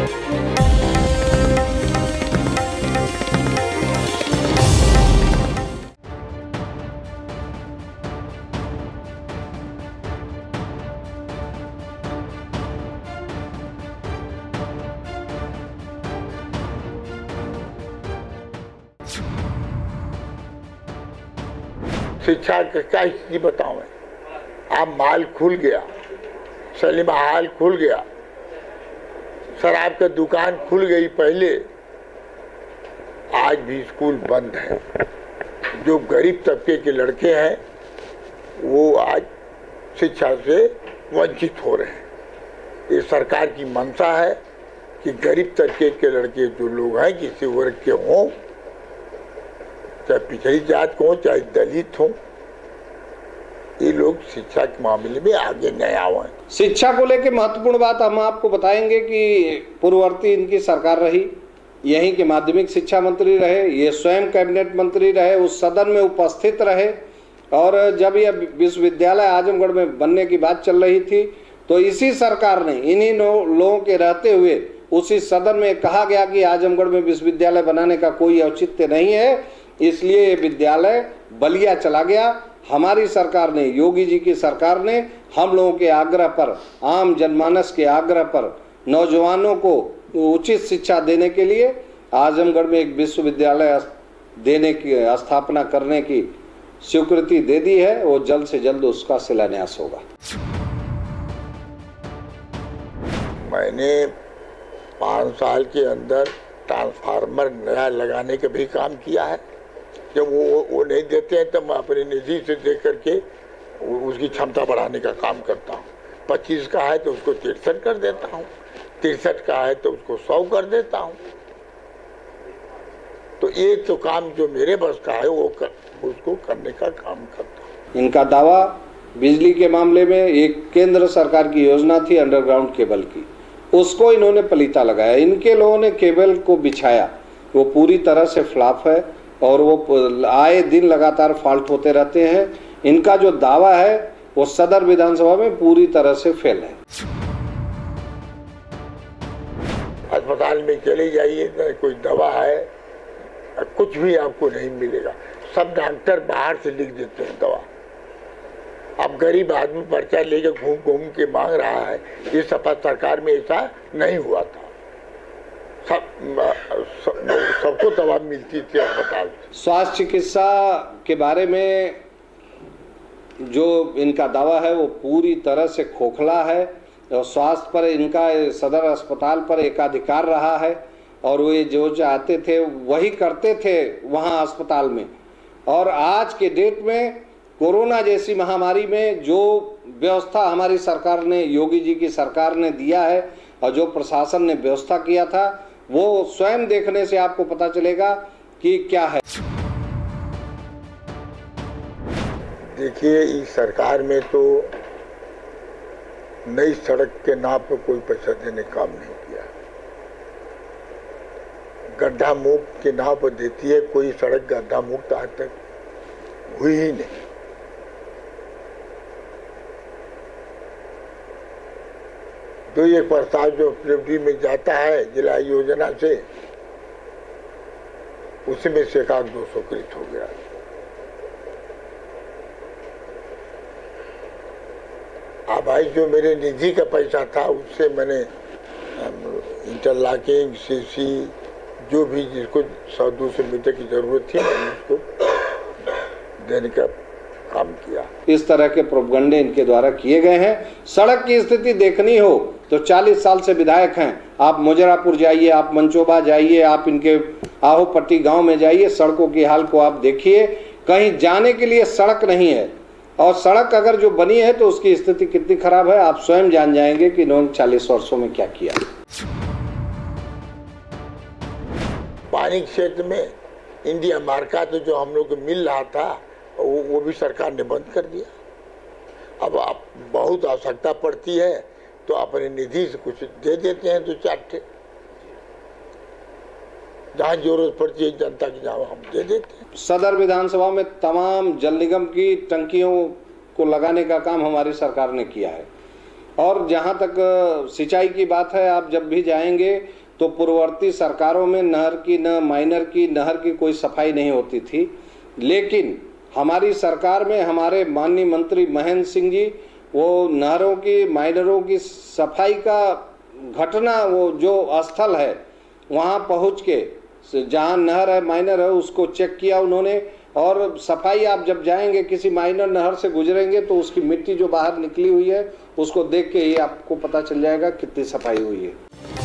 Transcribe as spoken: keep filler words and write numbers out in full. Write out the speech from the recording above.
शिक्षा का क्या स्थिति बताऊं मैं? अब माल खुल गया, सलीमा हाल खुल गया, शराब का दुकान खुल गई पहले, आज भी स्कूल बंद है। जो गरीब तबके के लड़के हैं वो आज शिक्षा से वंचित हो रहे हैं। ये सरकार की मंशा है कि गरीब तबके के लड़के जो लोग हैं, किसी वर्ग के हों, चाहे पिछड़ी जात को हो, चाहे दलित हो, ये लोग शिक्षा के मामले में आगे नहीं आए। शिक्षा को लेकर महत्वपूर्ण बात हम आपको बताएंगे कि पूर्ववर्ती इनकी सरकार रही, यहीं के माध्यमिक शिक्षा मंत्री रहे, ये स्वयं कैबिनेट मंत्री रहे, उस सदन में उपस्थित रहे, और जब यह विश्वविद्यालय आजमगढ़ में बनने की बात चल रही थी तो इसी सरकार ने इन्हीं लोगों के रहते हुए उसी सदन में कहा गया कि आजमगढ़ में विश्वविद्यालय बनाने का कोई औचित्य नहीं है, इसलिए ये विद्यालय बलिया चला गया। हमारी सरकार ने, योगी जी की सरकार ने हम लोगों के आग्रह पर, आम जनमानस के आग्रह पर, नौजवानों को उचित शिक्षा देने के लिए आजमगढ़ में एक विश्वविद्यालय देने की, स्थापना करने की स्वीकृति दे दी है। वो जल्द से जल्द उसका शिलान्यास होगा। मैंने पाँच साल के अंदर ट्रांसफार्मर नया लगाने का भी काम किया है। जब वो वो नहीं देते हैं तो मैं अपनी निधि से दे करके उसकी क्षमता बढ़ाने का काम करता हूँ। पच्चीस का है तो उसको तिरसठ कर देता हूँ, तिरसठ का है तो उसको सौ कर देता हूँ। तो ये तो काम जो मेरे बस का है वो कर, उसको करने का काम करता हूँ। इनका दावा बिजली के मामले में एक केंद्र सरकार की योजना थी अंडरग्राउंड केबल की, उसको इन्होंने पलीता लगाया। इनके लोगों ने केबल को बिछाया, वो पूरी तरह से फ्लॉप है और वो आए दिन लगातार फॉल्ट होते रहते हैं। इनका जो दावा है वो सदर विधानसभा में पूरी तरह से फेल है। अस्पताल में चले जाइए तो कोई दवा है, कुछ भी आपको नहीं मिलेगा। सब डॉक्टर बाहर से लिख देते हैं दवा। अब गरीब आदमी पर्चा लेकर घूम घूम के मांग रहा है। ये सपा सरकार में ऐसा नहीं हुआ था। सब सबको दवा मिलती थी अस्पताल। स्वास्थ्य चिकित्सा के बारे में जो इनका दावा है वो पूरी तरह से खोखला है। और स्वास्थ्य पर इनका सदर अस्पताल पर एकाधिकार रहा है और वो जो चाहते थे वही करते थे वहाँ अस्पताल में। और आज के डेट में कोरोना जैसी महामारी में जो व्यवस्था हमारी सरकार ने, योगी जी की सरकार ने दिया है और जो प्रशासन ने व्यवस्था किया था, वो स्वयं देखने से आपको पता चलेगा कि क्या है। देखिए, इस सरकार में तो नई सड़क के नाम पर कोई पैसा देने काम नहीं किया। गड्ढा मुक्त के नाम पर देती है, कोई सड़क गड्ढा मुक्त आज तक हुई ही नहीं। तो ये प्रस्ताव जो पीडब्ल्यूडी में जाता है जिला योजना से, उसमें से एक दो सौ कृत हो गया। अब भाई जो मेरे निधि का पैसा था उससे मैंने इंटरलॉकिंग, सीसी, जो भी जिसको सौ दो सौ मीटर की जरूरत थी मैंने उसको देने का काम किया। इस तरह के प्रोपगंडे इनके द्वारा किए गए हैं। सड़क की स्थिति देखनी हो तो चालीस साल से विधायक हैं, आप मुजरापुर जाइए, आप मंचोबा जाइए, आप इनके आहोपट्टी गांव में जाइए, सड़कों की हाल को आप देखिए। कहीं जाने के लिए सड़क नहीं है, और सड़क अगर जो बनी है तो उसकी स्थिति कितनी खराब है आप स्वयं जान जाएंगे कि इन्होंने चालीस वर्षों में क्या किया। पानी क्षेत्र में इंडिया मार्का तो जो हम लोग को मिल रहा था वो, वो भी सरकार ने बंद कर दिया। अब आप बहुत आवश्यकता पड़ती है तो अपने निधि से कुछ दे देते हैं, दो चार ठे जहाँ जरूरत पड़ती है जनता की, जहाँ हम दे देते हैं। सदर विधानसभा में तमाम जल निगम की टंकियों को लगाने का काम हमारी सरकार ने किया है। और जहाँ तक सिंचाई की बात है, आप जब भी जाएंगे तो पूर्ववर्ती सरकारों में नहर की न माइनर की नहर की कोई सफाई नहीं होती थी, लेकिन हमारी सरकार में हमारे माननीय मंत्री महेंद्र सिंह जी वो नहरों की माइनरों की सफाई का घटना वो जो स्थल है वहाँ पहुँच के जहाँ नहर है माइनर है उसको चेक किया उन्होंने, और सफाई आप जब जाएंगे किसी माइनर नहर से गुजरेंगे तो उसकी मिट्टी जो बाहर निकली हुई है उसको देख के ही आपको पता चल जाएगा कितनी सफाई हुई है।